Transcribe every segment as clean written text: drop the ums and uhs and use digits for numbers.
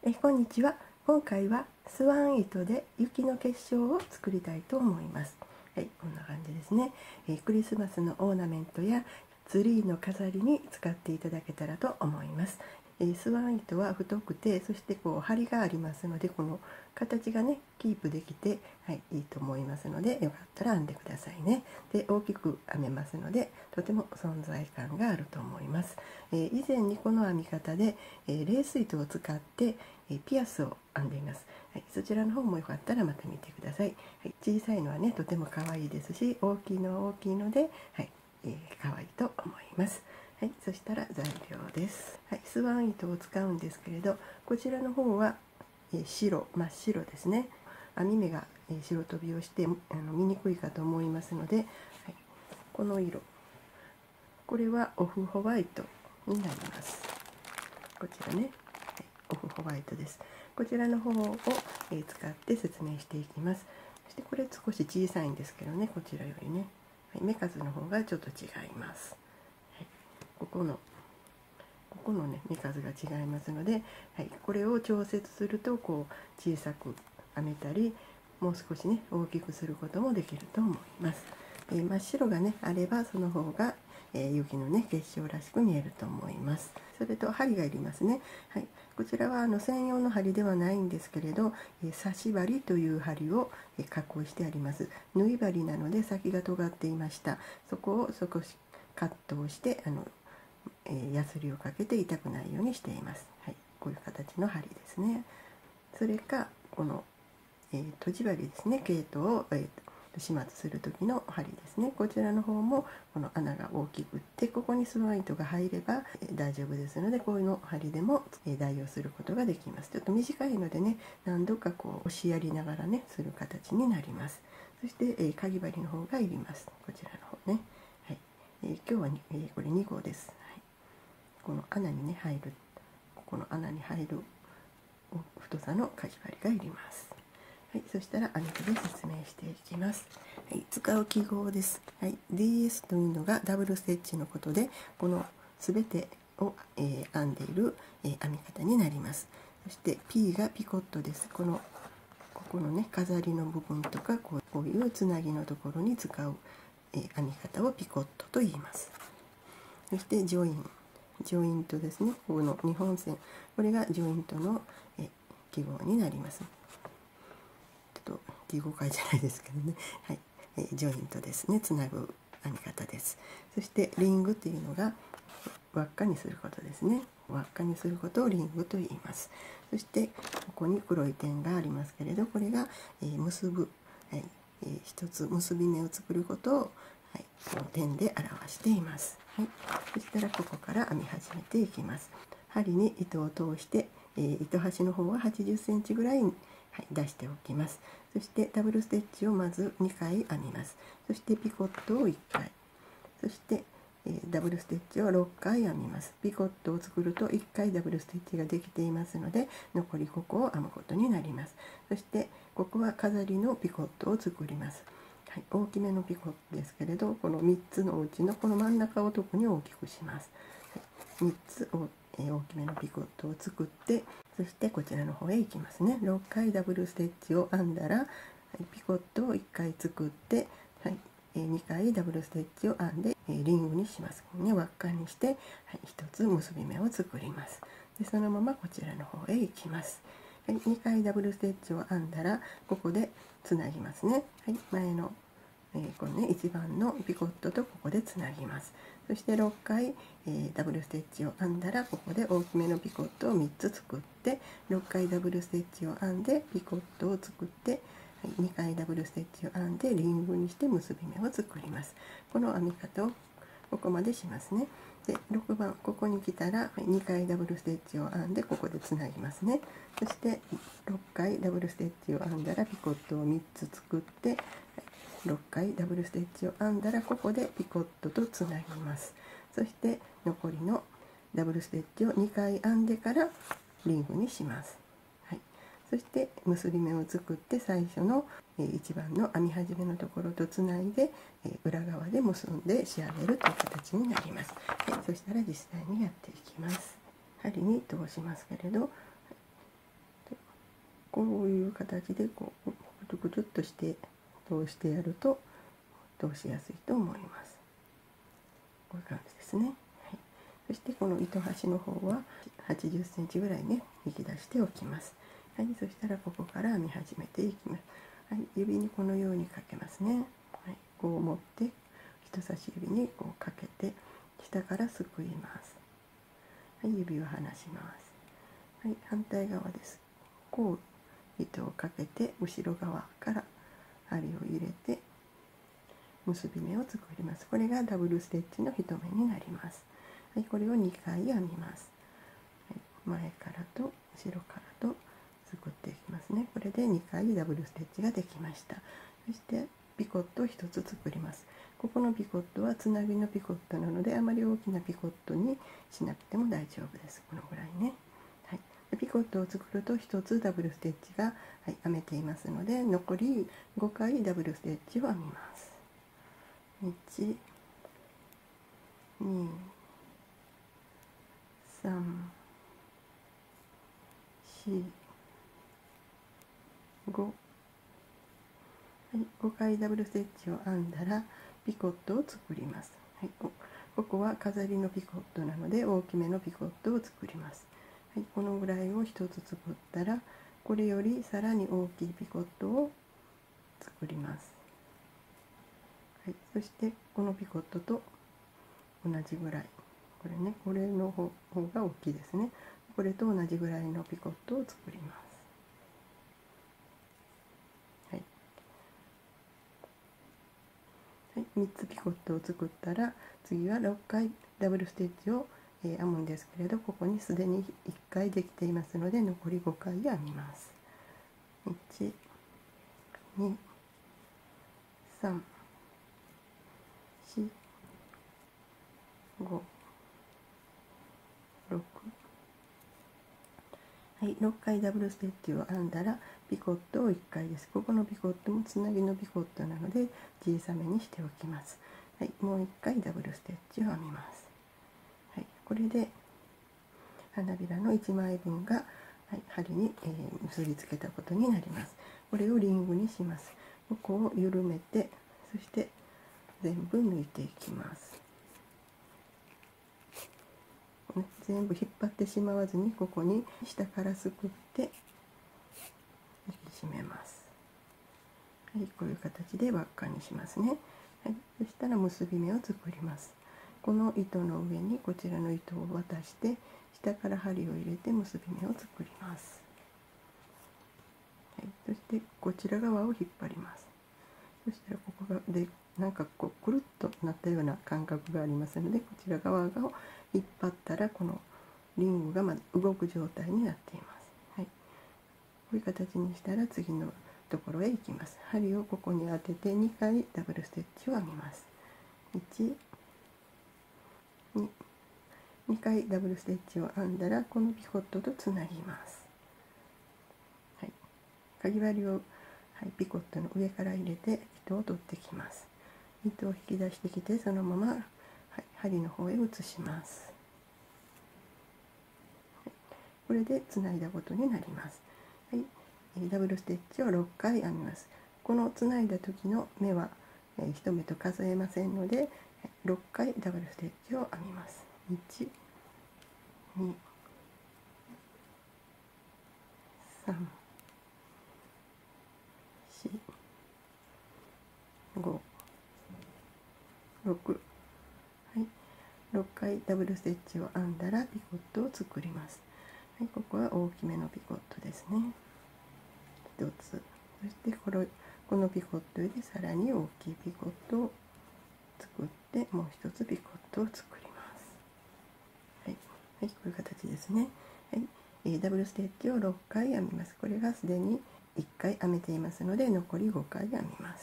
こんにちは。今回はスワン糸で雪の結晶を作りたいと思います。はい、こんな感じですね。クリスマスのオーナメントやツリーの飾りに使っていただけたらと思います。スワン糸は太くて、そして張りがありますので、この形がねキープできて、はい、いいと思いますので、よかったら編んでくださいね。で、大きく編めますので、とても存在感があると思います。以前にこの編み方で、レース糸を使ってピアスを編んでいます。はい、そちらの方もよかったらまた見てください。はい、小さいのはねとても可愛いですし、大きいのは大きいので、はい、可愛いと思います。はい、そしたら材料です。はい、スワン糸を使うんですけれど、こちらの方は真っ白ですね。編み目が白飛びをして見にくいかと思いますので、はい、この色、これはオフホワイトになります。こちらね、オフホワイトです。こちらの方を使って説明していきます。そしてこれ少し小さいんですけどね、こちらよりね、はい、目数の方がちょっと違います。はい、ここのね目数が違いますので、はい、これを調節すると小さく編めたり、もう少しね大きくすることもできると思います。真っ白がねあればその方が雪のね結晶らしく見えると思います。それと針がいりますね。はい、こちらは専用の針ではないんですけれど、刺し針という針を加工してあります。縫い針なので先が尖っていました。そこを少しカットをしてヤスリをかけて痛くないようにしています。はい、こういう形の針ですね。それかこの、とじ針ですね。毛糸を、始末する時の針ですね。こちらの方もこの穴が大きくって、ここにスワン糸が入れば大丈夫ですので、こういうの針でも代用することができます。ちょっと短いのでね、何度か押しやりながらねする形になります。そして、かぎ針の方がいります。こちらの方ね。はい、今日は、これ2号です。はい、この穴にね入る、ここの穴に入る太さのかぎ針がいります。はい、そしたら編み手で説明していきます。はい、使う記号です。はい、DS というのがダブルステッチのことで、このすべてを、編んでいる、編み方になります。そして P がピコットです。ここのね飾りの部分とかこういうつなぎのところに使う、編み方をピコットと言います。そしてジョイントですね。この2本線、これがジョイントの記号になります。記号解じゃないですけどね、はい、ジョイントですね。つなぐ編み方です。そしてリングっていうのが輪っかにすることですね。輪っかにすることをリングと言います。そしてここに黒い点がありますけれど、これが、結ぶ、はい、一つ結び目を作ることを、はい、この点で表しています。はい、そしたらここから編み始めていきます。針に糸を通して、糸端の方は80センチぐらいに、はい、出しておきます。そしてダブルステッチをまず2回編みます。そしてピコットを1回、そしてダブルステッチを6回編みます。ピコットを作ると1回ダブルステッチができていますので、残り5個を編むことになります。そしてここは飾りのピコットを作ります。はい、大きめのピコットですけれど、この3つのうちのこの真ん中を特に大きくします。はい、3つを大きめのピコットを作って、そしてこちらの方へ行きますね。6回ダブルステッチを編んだら、はい、ピコットを1回作って、はい、2回ダブルステッチを編んで、リングにします、ね、輪っかにして、はい、1つ結び目を作ります。でそのままこちらの方へ行きます。はい、2回ダブルステッチを編んだらここでつなぎますね。はい、前のこのね1番のピコットとここでつなぎます。そして6回、ダブルステッチを編んだらここで大きめのピコットを3つ作って、6回ダブルステッチを編んでピコットを作って、2回ダブルステッチを編んでリングにして結び目を作ります。この編み方をここまでしますね。で6番ここに来たら2回ダブルステッチを編んでここでつなぎますね。そして6回ダブルステッチを編んだらピコットを3つ作って、6回ダブルステッチを編んだらここでピコットとつなぎます。そして残りのダブルステッチを2回編んでからリングにします。はい、そして結び目を作って最初の1番の編み始めのところとつないで裏側で結んで仕上げるという形になります。はい、そしたら実際にやっていきます。針に通しますけれど、 こういう形でこうくるくるっとして通してやると通しやすいと思います。こういう感じですね。はい、そしてこの糸端の方は80センチぐらいね引き出しておきます。はい、そしたらここから編み始めていきます。はい、指にこのようにかけますね。はい、こう持って人差し指にこうかけて下からすくいます。はい、指を離します。はい、反対側です。こう糸をかけて後ろ側から針を入れて結び目を作ります。これがダブルステッチの1目になります。はい、これを2回編みます。はい、前からと後ろからと作っていきますね。これで2回ダブルステッチができました。そしてピコットを1つ作ります。ここのピコットはつなぎのピコットなのであまり大きなピコットにしなくても大丈夫です。このぐらいね。はい、でピコットを作ると1つダブルステッチが、はい、編めていますので残り5回ダブルステッチを編みます。1、2、3、4、5、はい、5回ダブルステッチを編んだらピコットを作ります。はい、ここは飾りのピコットなので大きめのピコットを作ります。はい、このぐらいを1つ作ったらこれよりさらに大きいピコットを作ります。はい、そしてこのピコットと同じぐらい、これね、これの方が大きいですね。これと同じぐらいのピコットを作ります。はい、はい、3つピコットを作ったら次は6回ダブルステッチを編むんですけれど、ここにすでに1回できていますので残り5回編みます。1、2、3、4、5、6、はい、6回ダブルステッチを編んだらピコットを1回です。ここのピコットもつなぎのピコットなので小さめにしておきます。はい、もう1回ダブルステッチを編みます。はい、これで花びらの1枚分が、はい、針に、結びつけたことになります。これをリングにします。ここを緩めて、そして全部抜いていきます。全部引っ張ってしまわずにここに下からすくって引き締めます。はい、こういう形で輪っかにしますね。はい、そしたら結び目を作ります。この糸の上にこちらの糸を渡して下から針を入れて結び目を作ります。はい、そしてこちら側を引っ張ります。そしたらここがでなんかこうくるっとなったような感覚がありますので、こちら側を引っ張ったらこのリングがまだ動く状態になっています。はい、こういう形にしたら次のところへ行きます。針をここに当てて2回ダブルステッチを編みます。1、2、2回ダブルステッチを編んだらこのピコットとつなぎます。はい、かぎ針を、はい、ピコットの上から入れて糸を取ってきます。糸を引き出してきてそのまま、はい、針の方へ移します。はい、これでつないだことになります。はい、ダブルステッチを6回編みます。このつないだ時の目は1目と数えませんので6回ダブルステッチを編みます。1、2、3、4、5、6、はい、6回ダブルステッチを編んだらピコットを作ります。はい、ここは大きめのピコットですね。1つ、そしてこのピコットよりさらに大きいピコットを作ってもう一つピコットを作ります。はい、はい、こういう形ですね。はい、ダブルステッチを6回編みます。これがすでに1回編めていますので残り5回編みます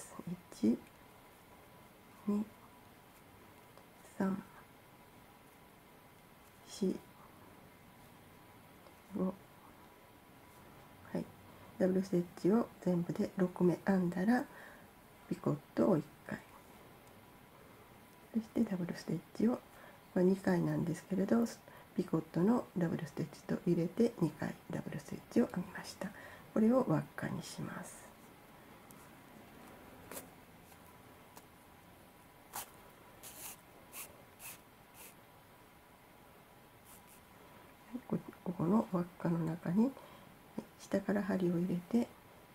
。1、2、3、4、5、はい、ダブルステッチを全部で6目編んだらピコットを1回、そしてダブルステッチを、2回なんですけれどピコットのダブルステッチと入れて2回ダブルステッチを編みました。ここれを輪っかにします。ここの輪っかの中に下から針を入れて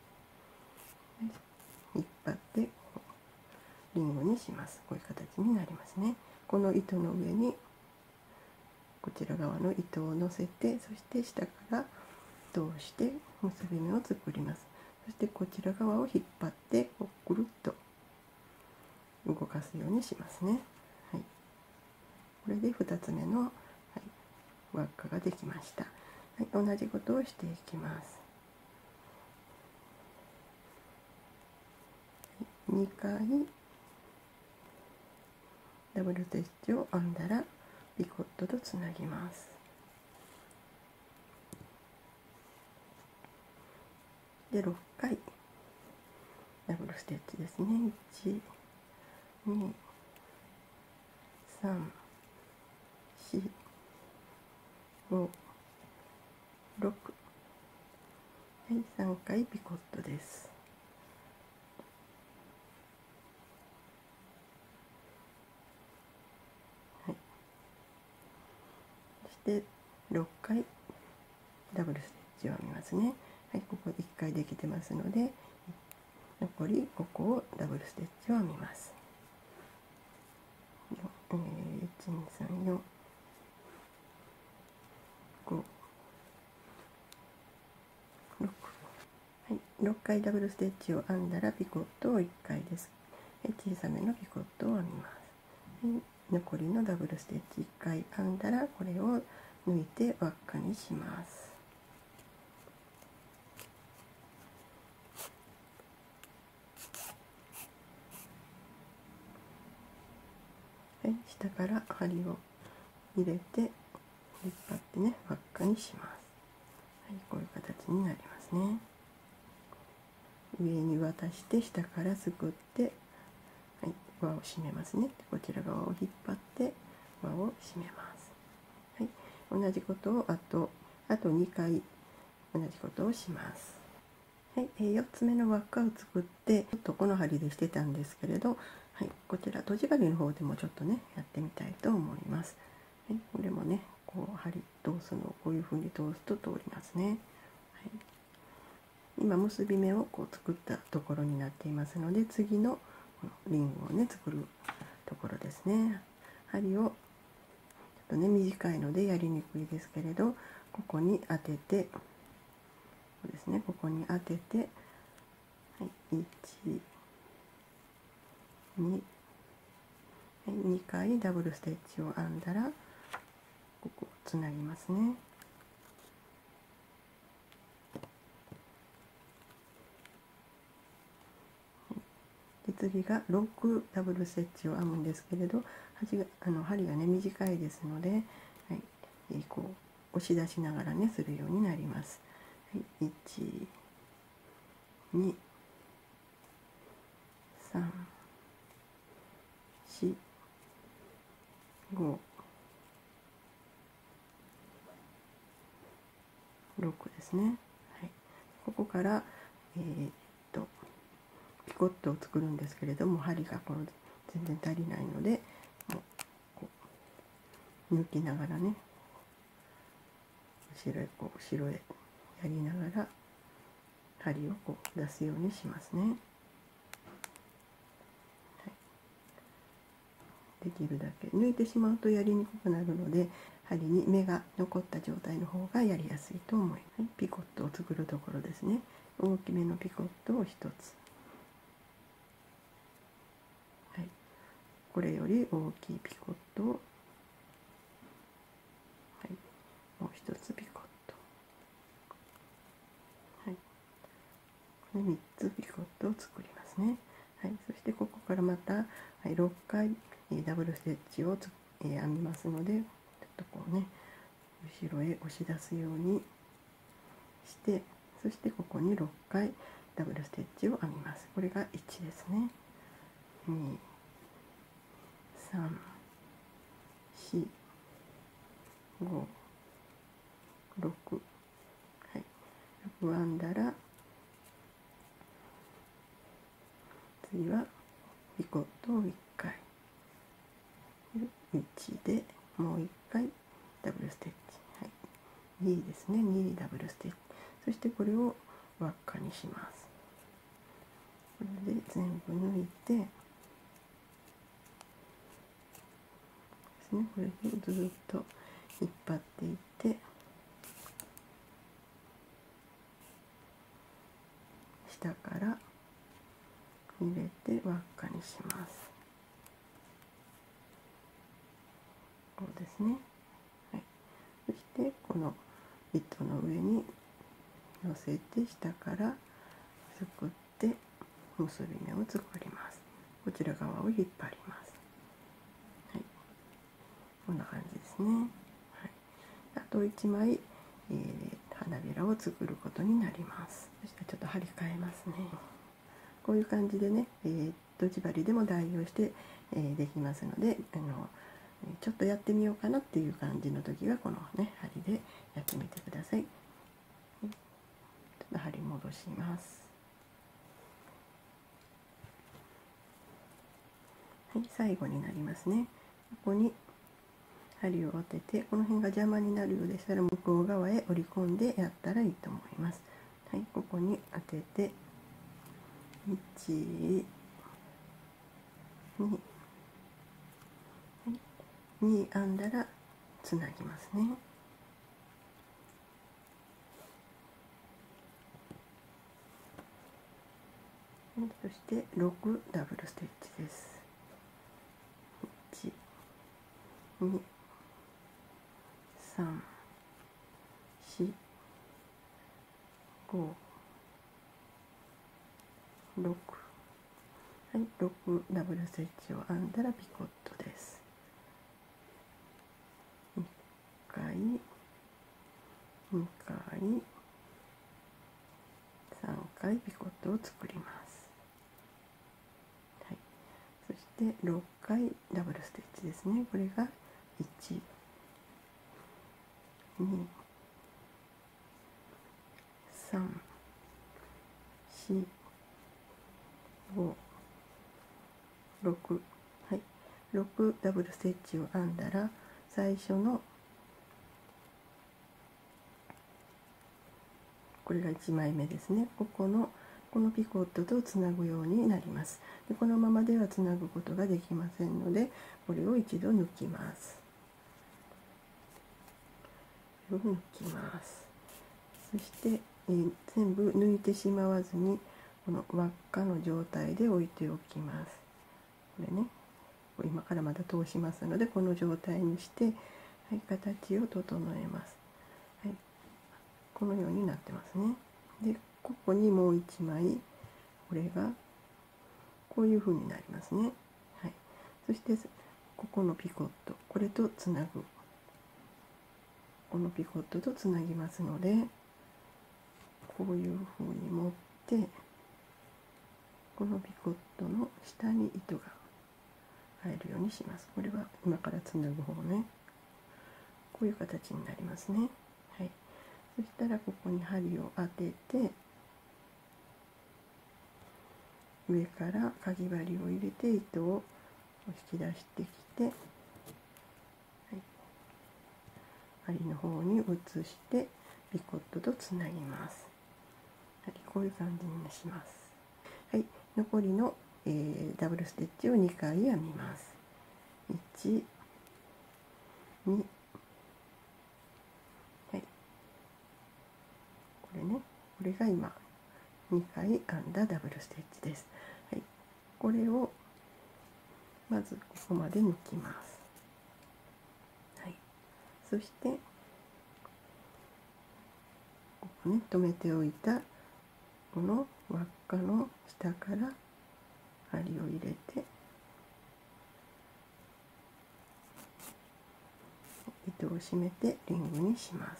引っ張ってリングにします。こういう形になりますね。この糸の上にこちら側の糸を乗せて、そして下から通して結び目を作ります。そしてこちら側を引っ張ってこうぐるっと動かすようにしますね。はい、これで2つ目の、輪っかができました。はい、同じことをしていきます。2回ダブルステッチを編んだらピコットとつなぎます。で6回ダブルステッチですね。1、2、3、4、5、6、はい、3回ピコットです。はい、そして6回ダブルステッチを編みますね。はい、ここ1回できてますので、残りここをダブルステッチを編みます。1、2、3、4、5、6、はい、6回ダブルステッチを編んだらピコットを1回です。小さめのピコットを編みます。残りのダブルステッチ1回編んだらこれを抜いて輪っかにします。はい、下から針を入れて引っ張ってね輪っかにします。はい、こういう形になりますね。上に渡して下からすくって、はい、輪を締めますね。こちら側を引っ張って輪を締めます。はい、同じことをあと2回同じことをします。はい、4つ目の輪っかを作ってちょっとこの針でしてたんですけれど、はい、こちらとじ針の方でもちょっとねやってみたいと思います。はい、これもねこう針通すのをこういう風に通すと通りますね。はい、今結び目をこう作ったところになっていますので、次のこのリングをね作るところですね。針をちょっとね短いのでやりにくいですけれど、ここに当ててですね、ここに当てて、はい、1、2、2回ダブルステッチを編んだらここをつなぎますね。で次が6ダブルステッチを編むんですけれど、針がね短いですので、はい、こう押し出しながらねするようになります。はい、1、2、3、4、5、6ですね。はい、ここから、ピコットを作るんですけれども、針がこの全然足りないので、もうこう抜きながらね後ろへやりながら針をこう出すようにしますね。はい、できるだけ抜いてしまうとやりにくくなるので、針に目が残った状態の方がやりやすいと思います。はい、ピコットを作るところですね。大きめのピコットを1つ、はい、これより大きいピコットを、はい、もう1つピコット、はい、これ3つピコットを作りますね。はい、そしてここからまた、はい、6回ダブルステッチを編みますので、ちょっとこうね後ろへ押し出すようにして、そしてここに6回ダブルステッチを編みます。これが1ですね。2、3、4、5、6、はい、6編んだらもう一回1でもう一回ダブルステッチ、はい、2ですね、2ダブルステッチ、そしてこれを輪っかにします。これで全部抜いてですね、これでずっと引っ張っていって下から入れて輪っかにします。こうですね、はい、そしてこの糸の上に乗せて下からすくって結び目を作ります。こちら側を引っ張ります。はい、こんな感じですね。はい、あと1枚、花びらを作ることになります。そしてちょっと針替えますね。こういう感じでね、とじ針でも代用して、できますので、ちょっとやってみようかなっていう感じの時はこのね針でやってみてください。ちょっと針戻します。はい、最後になりますね。ここに針を当てて、この辺が邪魔になるようでしたら向こう側へ折り込んでやったらいいと思います。はい、ここに当てて1、2、2編んだらつなぎますね。そして6ダブルステッチです。1、2、3、4、5、6、はい、6ダブルステッチを編んだらピコットです。1回、2回、3回ピコットを作ります。はい、そして6回ダブルステッチですね。これが1、2、3、4、5、6、はい、6ダブルステッチを編んだら最初のこれが1枚目ですね。このピコットとつなぐようになります。でこのままではつなぐことができませんので、これを一度抜きます。これを抜きます。そして、全部抜いてしまわずにこの輪っかの状態で置いておきます。これね、今からまだ通しますのでこの状態にして、はい、形を整えます。はい、このようになってますね。でここにもう1枚これがこういう風になりますね。はい、そしてここのピコットこれとつなぐこのピコットとつなぎますので、こういう風に持ってこのピコットの下に糸が入るようにします。これは今からつなぐ方ね。こういう形になりますね。はい、そしたらここに針を当てて上からかぎ針を入れて糸を引き出してきて、はい、針の方に移してピコットとつなぎます。はい、こういう感じにします。はい、残りの、ダブルステッチを2回編みます。1、2、はい、これね、これが今2回編んだダブルステッチです。はい、これをまずここまで抜きます。はい、そしてここね、留めておいたこの輪っかの下から針を入れて糸を締めてリングにします。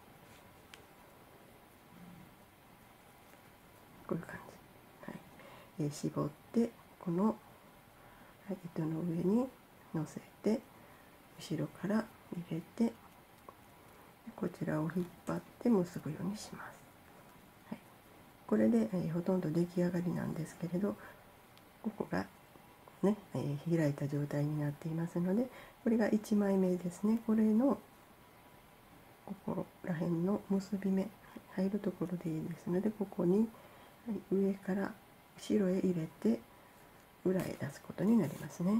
こういう感じ、はい、絞ってこの糸の上に乗せて後ろから入れてこちらを引っ張って結ぶようにします。はい、これで、ほとんど出来上がりなんですけれど、ここがね、開いた状態になっていますので、これが1枚目ですね。これのここら辺の結び目入るところでいいですので、ここに上から後ろへ入れて裏へ出すことになりますね。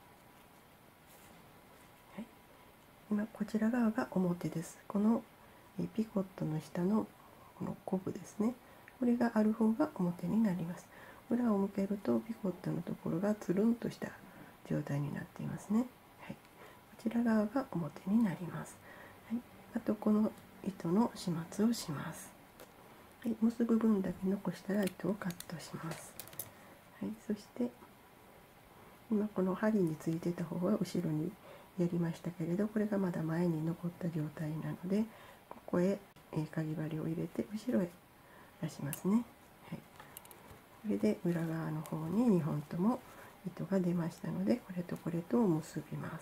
はい、今こちら側が表です。このピコットの下のこのコブですね、これがある方が表になります。裏を向けるとピコットのところがつるんとした状態になっていますね。はい、こちら側が表になります。はい、あとこの糸の始末をします。はい、結ぶ分だけ残したら糸をカットします。はい、そして今この針についてた方は後ろにやりましたけれど、これがまだ前に残った状態なので、ここへかぎ針を入れて後ろへ出しますね。はい、これで裏側の方に2本とも糸が出ましたので、これとこれとを結びます。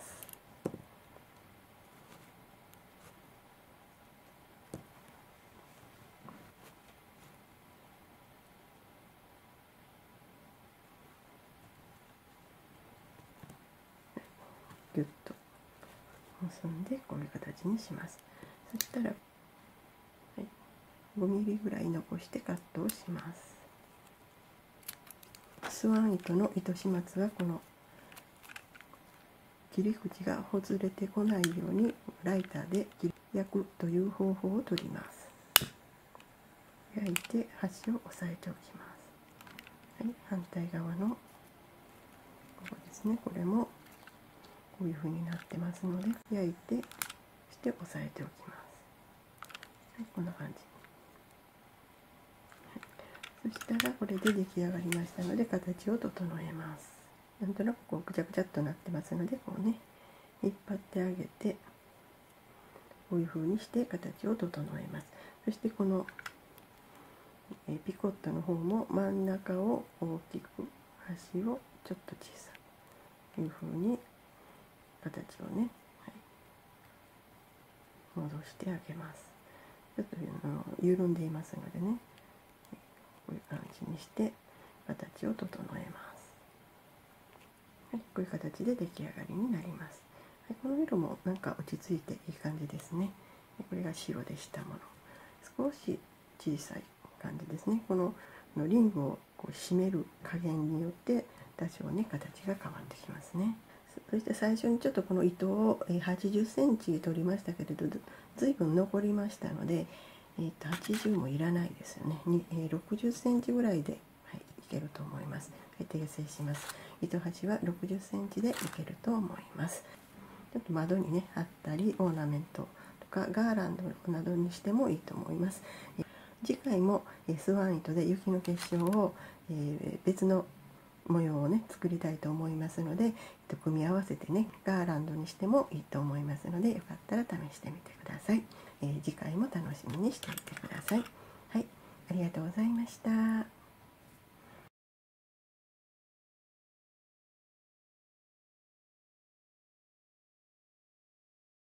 ギュッと結んでこういう形にします。そしたら、はい、5ミリぐらい残してカットをします。スワン糸の糸始末はこの切り口がほつれてこないようにライターで焼くという方法をとります。焼いて端を押さえておきます。はい、反対側のここですね、これもこういう風になってますので焼いてして押さえておきます。はい、こんな感じ。はい、そしたらこれで出来上がりましたので形を整えます。なんとなくこうぐちゃぐちゃっとなってますので、こうね引っ張ってあげてこういう風にして形を整えます。そしてこのピコットの方も真ん中を大きく端をちょっと小さくいう風に形をね、はい、戻してあげます。ちょっと緩んでいますのでね、こういう感じにして形を整えます。はい、こういう形で出来上がりになります。はい、この色もなんか落ち着いていい感じですね。これが白でしたもの。少し小さい感じですね。このリングをこう締める加減によって多少ね形が変わってきますね。そして最初にちょっとこの糸を80センチ取りましたけれど、ずいぶん残りましたので、80もいらないですよね。60センチぐらいで、はい、いけると思います。はい、訂正します。糸端は60センチでいけると思います。ちょっと窓にね貼ったりオーナメントとかガーランドなどにしてもいいと思います。次回もスワン糸で雪の結晶を別の模様をね作りたいと思いますので、組み合わせてねガーランドにしてもいいと思いますので、よかったら試してみてください。次回も楽しみにしていてください。はい、ありがとうございました。